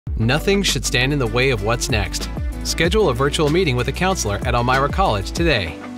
Nothing should stand in the way of what's next. Schedule a virtual meeting with a counselor at Elmira College today.